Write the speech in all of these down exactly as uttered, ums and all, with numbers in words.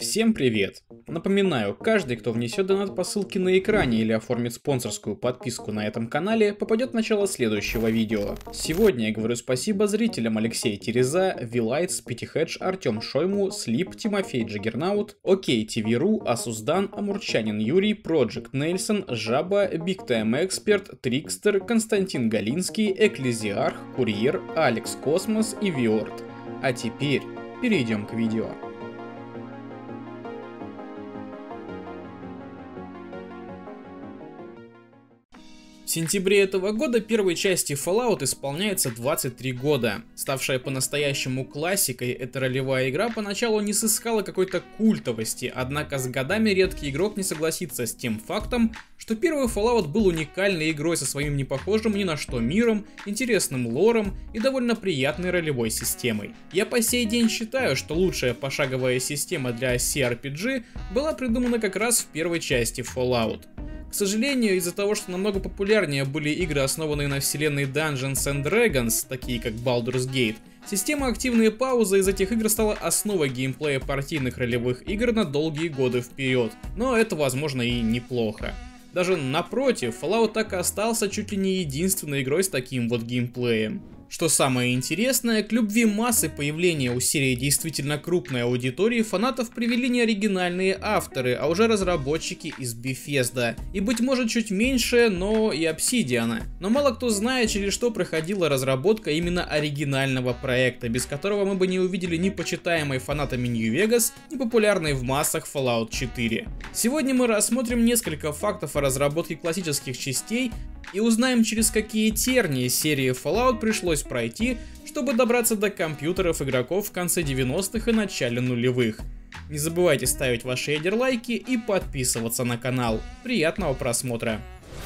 Всем привет! Напоминаю, каждый, кто внесет донат по ссылке на экране или оформит спонсорскую подписку на этом канале, попадет в начало следующего видео. Сегодня я говорю спасибо зрителям Алексей Тереза, Вилайтс, Питихедж, Артем Шойму, Слип, Тимофей Джаггернаут, Окей ТВ.ру, Асуздан, Амурчанин Юрий, Проджект Нельсон, Жаба, Биг Тайм Эксперт, Трикстер, Константин Галинский, Экклезиарх, Курьер, Алекс Космос и Виорд. А теперь перейдем к видео. В сентябре этого года первой части Fallout исполняется двадцать три года. Ставшая по-настоящему классикой, эта ролевая игра поначалу не сыскала какой-то культовости, однако с годами редкий игрок не согласится с тем фактом, что первый Fallout был уникальной игрой со своим непохожим ни на что миром, интересным лором и довольно приятной ролевой системой. Я по сей день считаю, что лучшая пошаговая система для си ар пи джи была придумана как раз в первой части Fallout. К сожалению, из-за того, что намного популярнее были игры, основанные на вселенной Dungeons and Dragons, такие как Baldur's Gate, система активные паузы из этих игр стала основой геймплея партийных ролевых игр на долгие годы вперед, но это, возможно, и неплохо. Даже напротив, Fallout так и остался чуть ли не единственной игрой с таким вот геймплеем. Что самое интересное, к любви массы появления у серии действительно крупной аудитории фанатов привели не оригинальные авторы, а уже разработчики из Bethesda. И быть может чуть меньше, но и Obsidian. Но мало кто знает, через что проходила разработка именно оригинального проекта, без которого мы бы не увидели ни почитаемой фанатами New Vegas, ни популярной в массах Fallout четыре. Сегодня мы рассмотрим несколько фактов о разработке классических частей и узнаем, через какие тернии серии Fallout пришлось пройти, чтобы добраться до компьютеров игроков в конце девяностых и начале нулевых. Не забывайте ставить ваши ядерлайки и подписываться на канал. Приятного просмотра!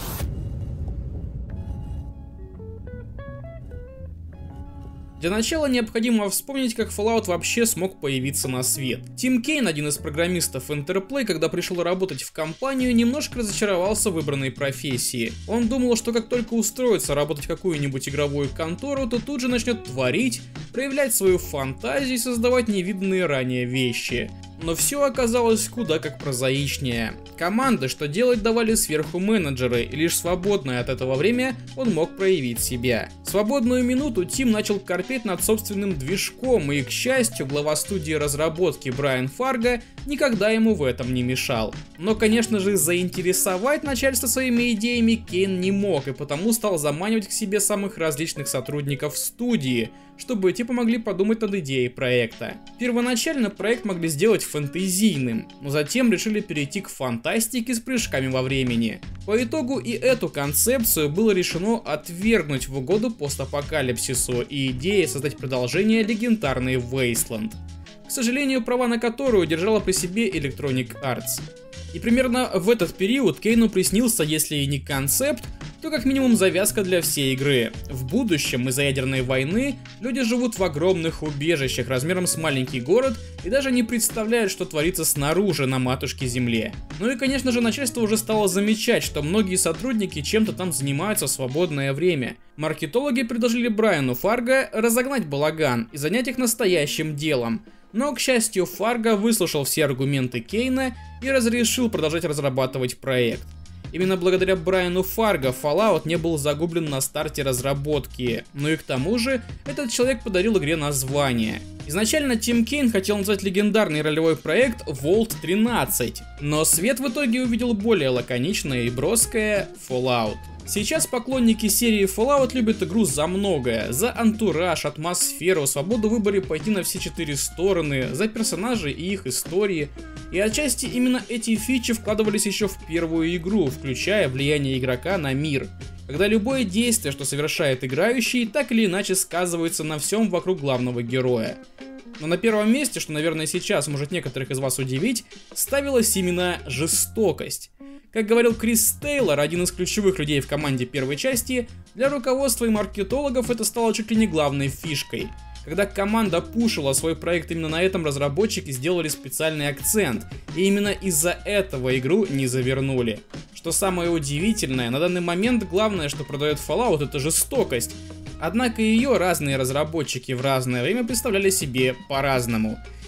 Для начала необходимо вспомнить, как Fallout вообще смог появиться на свет. Тим Кейн, один из программистов Interplay, когда пришел работать в компанию, немножко разочаровался в выбранной профессии. Он думал, что как только устроится работать в какую-нибудь игровую контору, то тут же начнет творить, проявлять свою фантазию и создавать невиданные ранее вещи. Но все оказалось куда как прозаичнее. Команды, что делать, давали сверху менеджеры, и лишь свободное от этого время он мог проявить себя. В свободную минуту Тим начал корпеть над собственным движком, и, к счастью, глава студии разработки Брайан Фарго никогда ему в этом не мешал. Но, конечно же, заинтересовать начальство своими идеями Кейн не мог, и потому стал заманивать к себе самых различных сотрудников студии, чтобы те помогли подумать над идеей проекта. Первоначально проект могли сделать фэнтезийным, но затем решили перейти к фантастике с прыжками во времени. По итогу и эту концепцию было решено отвергнуть в угоду постапокалипсису и идее создать продолжение легендарной Wasteland, к сожалению, права на которую держала при себе Electronic Arts. И примерно в этот период Кейну приснился, если и не концепт, то как минимум завязка для всей игры. В будущем из-за ядерной войны люди живут в огромных убежищах размером с маленький город и даже не представляют, что творится снаружи на матушке Земле. Ну и конечно же начальство уже стало замечать, что многие сотрудники чем-то там занимаются в свободное время. Маркетологи предложили Брайану Фарго разогнать балаган и занять их настоящим делом. Но, к счастью, Фарго выслушал все аргументы Кейна и разрешил продолжать разрабатывать проект. Именно благодаря Брайану Фарго Fallout не был загублен на старте разработки, но и к тому же этот человек подарил игре название. Изначально Тим Кейн хотел назвать легендарный ролевой проект Vault тринадцать, но свет в итоге увидел более лаконичное и броское Fallout. Сейчас поклонники серии Fallout любят игру за многое: за антураж, атмосферу, свободу в выборе пойти на все четыре стороны, за персонажей и их истории. И отчасти именно эти фичи вкладывались еще в первую игру, включая влияние игрока на мир, когда любое действие, что совершает играющий, так или иначе сказывается на всем вокруг главного героя. Но на первом месте, что, наверное, сейчас может некоторых из вас удивить, ставилась именно жестокость. Как говорил Крис Тейлор, один из ключевых людей в команде первой части, для руководства и маркетологов это стало чуть ли не главной фишкой. Когда команда пушила свой проект именно на этом, разработчики сделали специальный акцент, и именно из-за этого игру не завернули. Что самое удивительное, на данный момент главное, что продает Fallout, это жестокость. Однако ее разные разработчики в разное время представляли себе по-разному.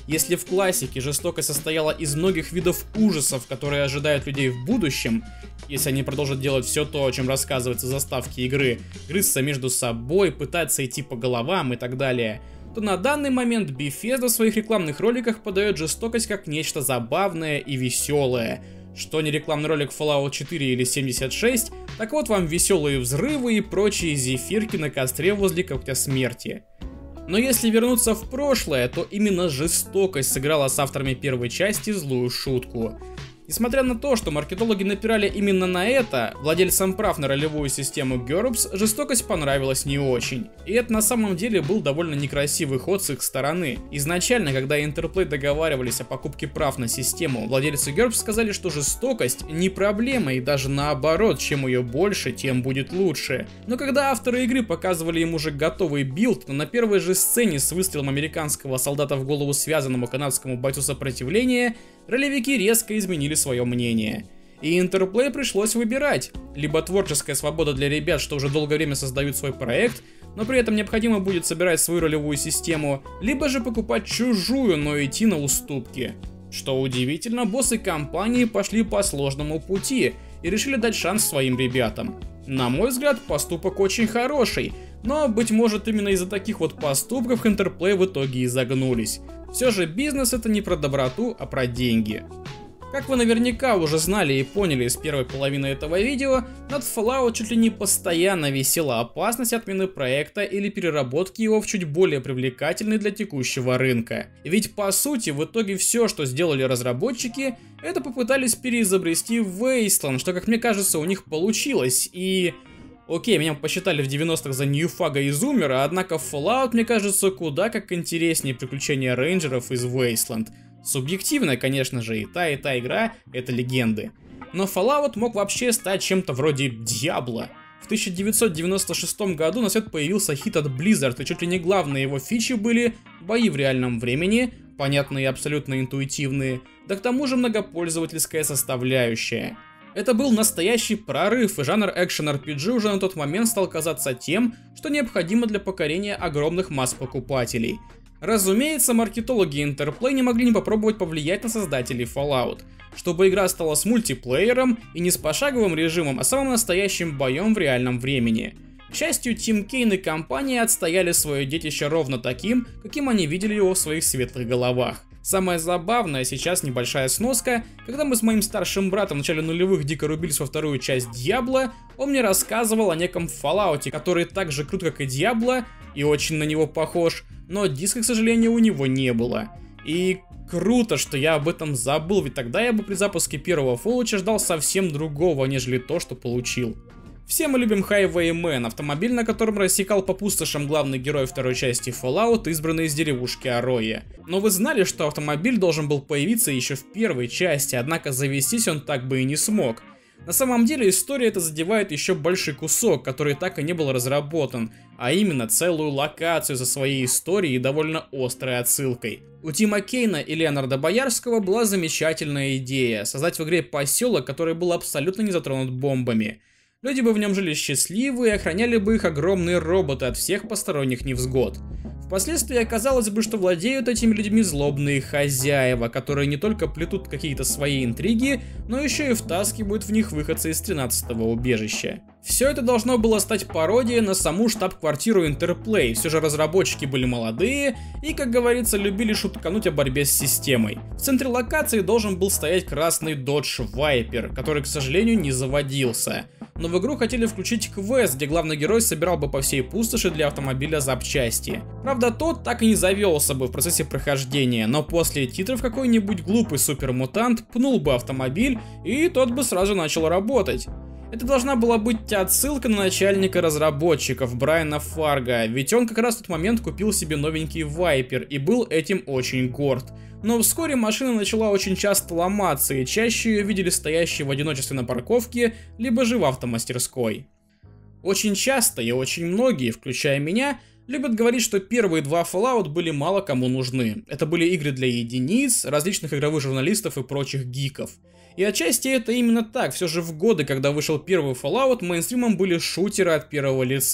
Если в классике жестокость состояла из многих видов ужасов, которые ожидают людей в будущем, если они продолжат делать все то, о чем рассказывается в заставке игры, грызться между собой, пытаться идти по головам и так далее, то на данный момент Bethesda в своих рекламных роликах подает жестокость как нечто забавное и веселое. Что не рекламный ролик Fallout четыре или семьдесят шесть, так вот вам веселые взрывы и прочие зефирки на костре возле когтя смерти. Но если вернуться в прошлое, то именно жестокость сыграла с авторами первой части злую шутку. Несмотря на то, что маркетологи напирали именно на это, владельцам прав на ролевую систему GURPS жестокость понравилась не очень. И это на самом деле был довольно некрасивый ход с их стороны. Изначально, когда Interplay договаривались о покупке прав на систему, владельцы GURPS сказали, что жестокость не проблема и даже наоборот, чем ее больше, тем будет лучше. Но когда авторы игры показывали им уже готовый билд, то на первой же сцене с выстрелом американского солдата в голову связанному канадскому бойцу сопротивления, ролевики резко изменили свое мнение. И Interplay пришлось выбирать: либо творческая свобода для ребят, что уже долгое время создают свой проект, но при этом необходимо будет собирать свою ролевую систему, либо же покупать чужую, но идти на уступки. Что удивительно, боссы компании пошли по сложному пути и решили дать шанс своим ребятам. На мой взгляд, поступок очень хороший, но, быть может, именно из-за таких вот поступков Interplay в итоге и загнулись. Все же бизнес — это не про доброту, а про деньги. Как вы наверняка уже знали и поняли из первой половины этого видео, над Fallout чуть ли не постоянно висела опасность отмены проекта или переработки его в чуть более привлекательный для текущего рынка. Ведь по сути в итоге все, что сделали разработчики, это попытались переизобрести Wasteland, что, как мне кажется, у них получилось. И... Окей, меня посчитали в девяностых за ньюфага и зумера, однако Fallout, мне кажется, куда как интереснее приключения рейнджеров из Wasteland. Субъективно, конечно же, и та, и та игра — это легенды. Но Fallout мог вообще стать чем-то вроде Diablo. В тысяча девятьсот девяносто шестом году на свет появился хит от Blizzard, и чуть ли не главные его фичи были бои в реальном времени, понятные и абсолютно интуитивные, да к тому же многопользовательская составляющая. Это был настоящий прорыв, и жанр экшен-ар пи джи уже на тот момент стал казаться тем, что необходимо для покорения огромных масс покупателей. Разумеется, маркетологи Interplay не могли не попробовать повлиять на создателей Fallout, чтобы игра стала с мультиплеером и не с пошаговым режимом, а самым настоящим боем в реальном времени. К счастью, Тим Кейн и компания отстояли свое детище ровно таким, каким они видели его в своих светлых головах. Самое забавное, сейчас небольшая сноска: когда мы с моим старшим братом в начале нулевых дико рубились во вторую часть Diablo, он мне рассказывал о неком Fallout, который так же крут, как и Diablo, и очень на него похож, но диска, к сожалению, у него не было. И круто, что я об этом забыл, ведь тогда я бы при запуске первого Fallout ждал совсем другого, нежели то, что получил. Все мы любим Highwayman, автомобиль, на котором рассекал по пустошам главный герой второй части Fallout, избранный из деревушки Ароя. Но вы знали, что автомобиль должен был появиться еще в первой части, однако завестись он так бы и не смог. На самом деле история эта задевает еще большой кусок, который так и не был разработан, а именно целую локацию со своей историей и довольно острой отсылкой. У Тима Кейна и Леонарда Боярского была замечательная идея — создать в игре поселок, который был абсолютно не затронут бомбами. Люди бы в нем жили счастливы и охраняли бы их огромные роботы от всех посторонних невзгод. Впоследствии оказалось бы, что владеют этими людьми злобные хозяева, которые не только плетут какие-то свои интриги, но еще и втаскивают в них выходцы из тринадцатого убежища. Все это должно было стать пародией на саму штаб-квартиру Interplay, все же разработчики были молодые и, как говорится, любили шуткануть о борьбе с системой. В центре локации должен был стоять красный Dodge Viper, который, к сожалению, не заводился. Но в игру хотели включить квест, где главный герой собирал бы по всей пустоши для автомобиля запчасти. Правда, тот так и не завелся бы в процессе прохождения, но после титров какой-нибудь глупый супермутант пнул бы автомобиль, и тот бы сразу начал работать. Это должна была быть отсылка на начальника разработчиков Брайана Фарго, ведь он как раз в тот момент купил себе новенький Viper и был этим очень горд. Но вскоре машина начала очень часто ломаться, и чаще ее видели стоящей в одиночестве на парковке, либо же в автомастерской. Очень часто и очень многие, включая меня, любят говорить, что первые два Fallout были мало кому нужны. Это были игры для единиц, различных игровых журналистов и прочих гиков. И отчасти это именно так, все же в годы, когда вышел первый Fallout, мейнстримом были шутеры от первого лица.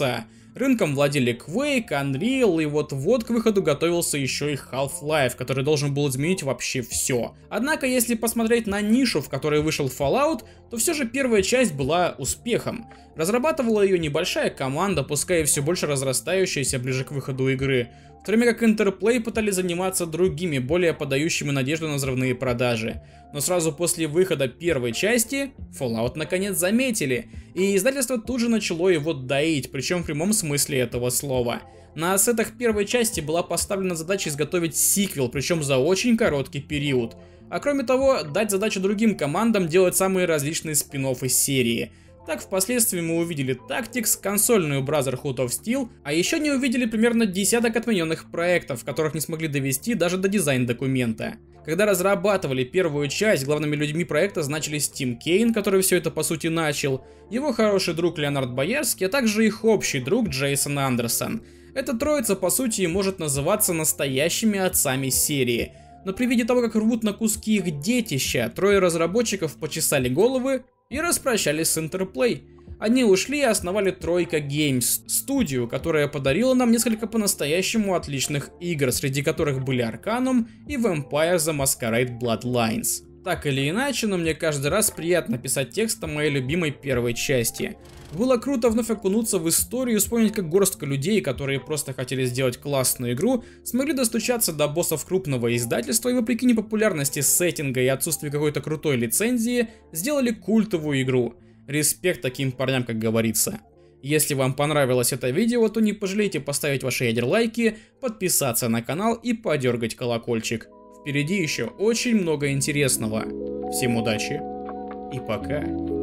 Рынком владели Quake, Unreal, и вот-вот к выходу готовился еще и Half-Life, который должен был изменить вообще все. Однако, если посмотреть на нишу, в которой вышел Fallout, то все же первая часть была успехом. Разрабатывала ее небольшая команда, пускай и все больше разрастающаяся ближе к выходу игры, в то время как Interplay пытались заниматься другими, более подающими надежду на взрывные продажи. Но сразу после выхода первой части Fallout наконец заметили, и издательство тут же начало его доить, причем в прямом смысле этого слова. На ассетах первой части была поставлена задача изготовить сиквел, причем за очень короткий период. А кроме того, дать задачу другим командам делать самые различные спин-оффы серии. Так, впоследствии мы увидели Tactics, консольную Brotherhood of Steel, а еще не увидели примерно десяток отмененных проектов, которых не смогли довести даже до дизайн-документа. Когда разрабатывали первую часть, главными людьми проекта значились Тим Кейн, который все это по сути начал, его хороший друг Леонард Боярский, а также их общий друг Джейсон Андерсон. Эта троица по сути может называться настоящими отцами серии. Но при виде того, как рвут на куски их детища, трое разработчиков почесали головы и распрощались с Interplay. Они ушли и основали Тройка Games, студию, которая подарила нам несколько по-настоящему отличных игр, среди которых были Arcanum и Vampire the Masquerade Bloodlines. Так или иначе, но мне каждый раз приятно писать текст о моей любимой первой части. Было круто вновь окунуться в историю и вспомнить, как горстка людей, которые просто хотели сделать классную игру, смогли достучаться до боссов крупного издательства и вопреки непопулярности сеттинга и отсутствию какой-то крутой лицензии, сделали культовую игру. Респект таким парням, как говорится. Если вам понравилось это видео, то не пожалейте поставить ваши ядерлайки, подписаться на канал и подергать колокольчик. Впереди еще очень много интересного. Всем удачи и пока.